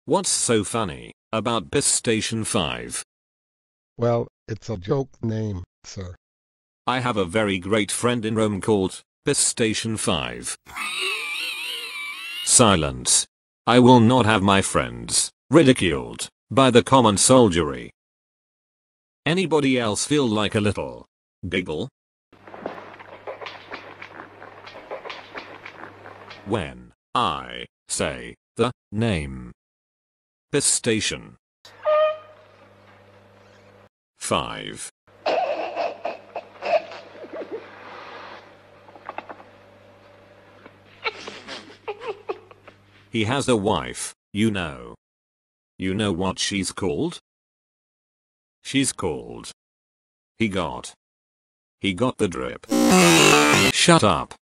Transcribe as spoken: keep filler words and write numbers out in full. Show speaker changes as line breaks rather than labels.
What's so funny about Bus Station five?
Well, it's a joke name, sir.
I have a very great friend in Rome called Bus Station five. Silence. I will not have my friends ridiculed by the common soldiery. Anybody else feel like a little giggle when I say the name Bus Station five? He has a wife, you know. You know what she's called? She's called. He got. He got the drip. Shut up.